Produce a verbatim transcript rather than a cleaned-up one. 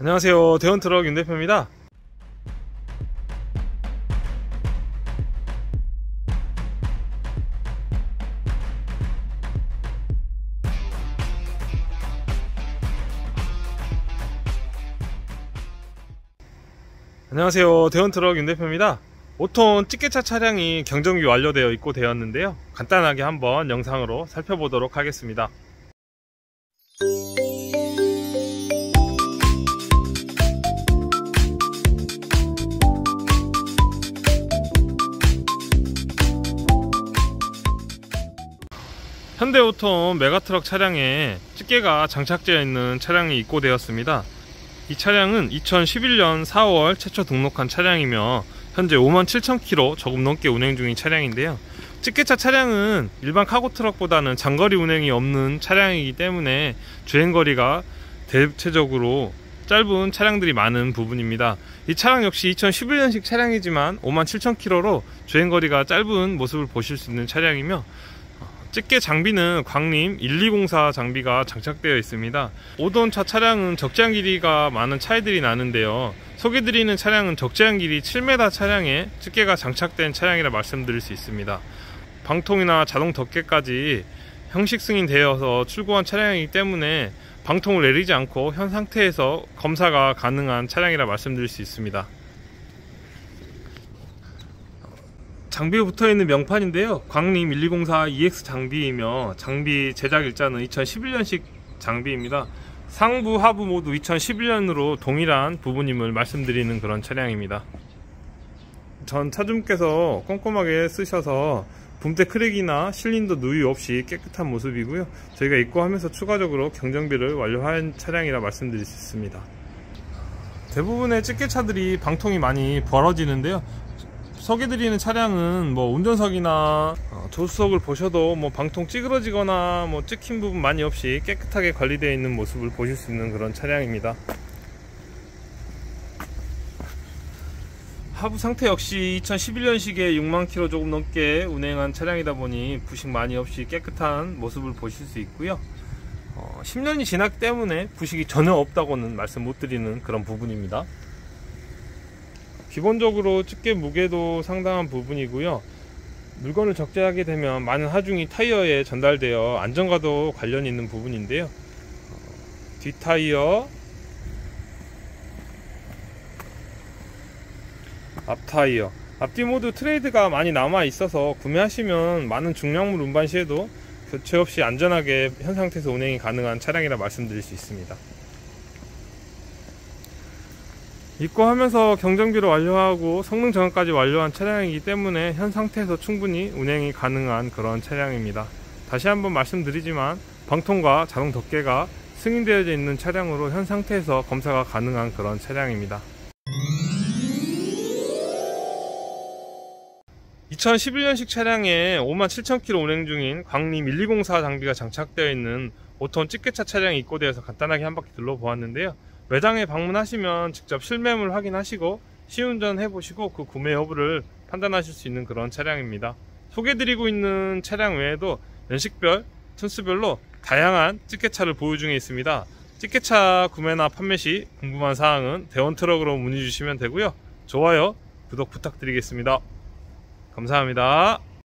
안녕하세요, 대원트럭 윤 대표입니다. 안녕하세요, 대원트럭 윤 대표입니다. 오 톤 찌개차 차량이 경정비 완료되어 입고되었는데요, 간단하게 한번 영상으로 살펴보도록 하겠습니다. 현대 오 톤 메가트럭 차량에 찌개가 장착되어 있는 차량이 입고되었습니다. 이 차량은 이천십일 년 사월 최초 등록한 차량이며 현재 오만 칠천 킬로미터 조금 넘게 운행 중인 차량인데요, 찌개차 차량은 일반 카고트럭보다는 장거리 운행이 없는 차량이기 때문에 주행거리가 대체적으로 짧은 차량들이 많은 부분입니다. 이 차량 역시 이천십일 년식 차량이지만 오만 칠천 킬로미터로 주행거리가 짧은 모습을 보실 수 있는 차량이며, 찌개 장비는 광림 일이공사 장비가 장착되어 있습니다. 오 톤차 차량은 적재한 길이가 많은 차이들이 나는데요, 소개드리는 차량은 적재한 길이 칠 미터 차량에 찌개가 장착된 차량이라 말씀드릴 수 있습니다. 방통이나 자동 덮개까지 형식 승인되어서 출고한 차량이기 때문에 방통을 내리지 않고 현 상태에서 검사가 가능한 차량이라 말씀드릴 수 있습니다. 장비에 붙어있는 명판인데요, 광림 일이공사 이엑스 장비이며 장비 제작 일자는 이천십일 년식 장비입니다. 상부 하부 모두 이천십일 년으로 동일한 부분임을 말씀드리는 그런 차량입니다. 전 차주님께서 꼼꼼하게 쓰셔서 붐대 크랙이나 실린더 누유 없이 깨끗한 모습이고요, 저희가 입고하면서 추가적으로 경정비를 완료한 차량이라 말씀드릴 수 있습니다. 대부분의 찌개차들이 방통이 많이 벌어지는데요, 소개드리는 차량은 뭐 운전석이나 조수석을 보셔도 뭐 방통 찌그러지거나 뭐 찍힌 부분 많이 없이 깨끗하게 관리되어 있는 모습을 보실 수 있는 그런 차량입니다. 하부 상태 역시 이천십일 년식에 육만 킬로미터 조금 넘게 운행한 차량이다 보니 부식 많이 없이 깨끗한 모습을 보실 수 있고요, 어, 십 년이 지났기 때문에 부식이 전혀 없다고는 말씀 못 드리는 그런 부분입니다. 기본적으로 찌개 무게도 상당한 부분이고요, 물건을 적재하게 되면 많은 하중이 타이어에 전달되어 안전과도 관련이 있는 부분인데요, 뒷타이어, 앞타이어, 앞뒤 모두 트레이드가 많이 남아 있어서 구매하시면 많은 중량물 운반 시에도 교체 없이 안전하게 현 상태에서 운행이 가능한 차량이라 말씀드릴 수 있습니다. 입고하면서 경정비를 완료하고 성능 점검까지 완료한 차량이기 때문에 현 상태에서 충분히 운행이 가능한 그런 차량입니다. 다시 한번 말씀드리지만 방통과 자동 덮개가 승인되어져 있는 차량으로 현 상태에서 검사가 가능한 그런 차량입니다. 이천십일 년식 차량에 오만 칠천 킬로미터 운행 중인 광림 일이공사 장비가 장착되어 있는 오 톤 찌개차 차량이 입고되어서 간단하게 한 바퀴 둘러보았는데요, 매장에 방문하시면 직접 실매물 확인하시고 시운전 해보시고 그 구매 여부를 판단하실 수 있는 그런 차량입니다. 소개드리고 있는 차량 외에도 연식별, 톤수별로 다양한 찌개차를 보유 중에 있습니다. 찌개차 구매나 판매 시 궁금한 사항은 대원트럭으로 문의 주시면 되고요, 좋아요, 구독 부탁드리겠습니다. 감사합니다.